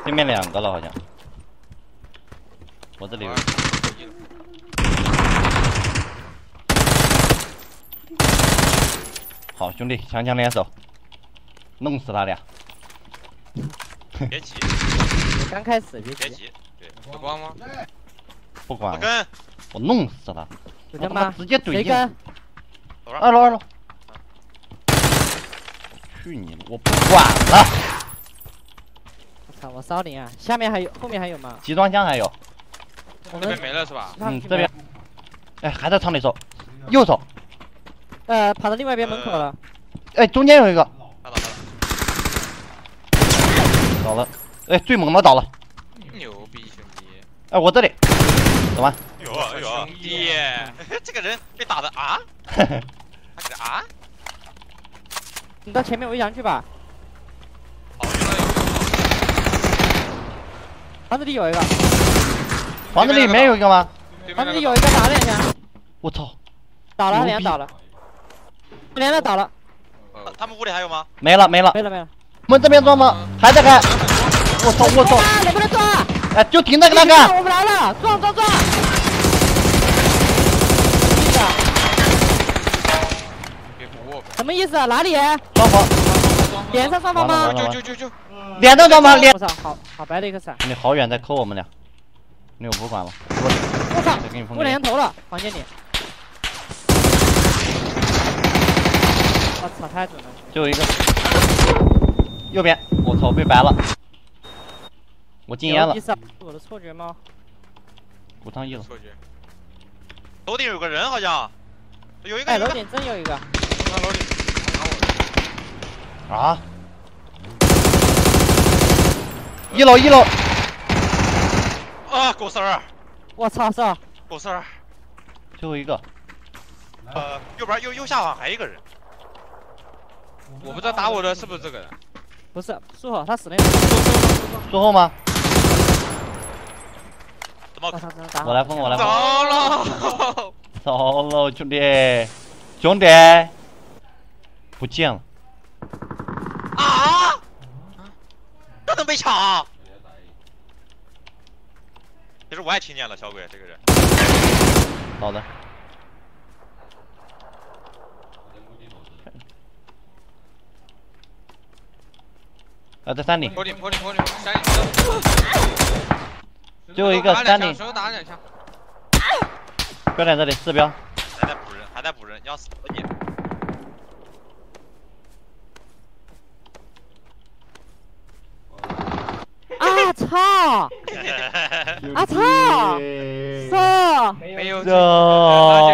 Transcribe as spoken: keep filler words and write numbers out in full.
对面两个了，好像。我这里有。好兄弟，强强联手，弄死他俩。 别急， 刚开始别别急。对，不光吗？ 不管了， 不跟， 我弄死他。 我他妈直接怼进。 二楼二楼。去你！我不管了。 我操！我烧你啊！下面还有，后面还有吗？ 集装箱还有。 这边没了是吧？ 嗯，这边。哎，还在仓里手，右手。 呃，跑到另外一边门口了。 哎，中间有一个。 打倒了。 倒了。哎，最猛的倒了。 牛逼兄弟！ 哎，我这里。走吧。 有啊有啊，兄弟，这个人被打的啊？他这个啊？ 你到前面围墙去吧。 哦，原来有。 房子里有一个。 房子里面有一个吗？ 房子里有一个打了两下。 我操！ 倒了，两倒了。连着倒了。 他们屋里还有吗？ 没了没了没了没了。 我们这边装吗？还在开。我操我操！ 能不能撞？ 哎，就停那个那个。 我们来了，撞撞撞！什么意思啊？哪里？ 装房。 脸上上方吗？ 就就就就。 脸上装房，脸。 我操，好好白的一个伞。 你好远在扣我们俩，那我不管了。 我操！我两头了，房间里。我操，太准了！ 最后一个。右边，我操，被白了。我禁烟了。 我的错觉吗？ 谷仓一楼。 错觉。楼顶有个人好像，有一个。 哎，楼顶真有一个。 那楼顶打我。啊！一楼一楼。 啊，狗丝儿！ 我操，是啊。 狗丝儿。 最后一个。 呃，右边右右下方还有一个人。我不知道打我的是不是这个人。 不是，术后他死了。 术后吗？ 怎么？ 我来封，我来封。 走了， 走了，兄弟，兄弟，不见了。 啊！这能被抢？其实我也听见了，小鬼这个人。 好的。啊，在山顶。 坡顶，坡顶，坡顶，山顶。 最后一个山顶。 手打两下。 标点这里，四标。 还在补人，还在补人，要死了你！ 啊操！啊操！操！ 没有。 这。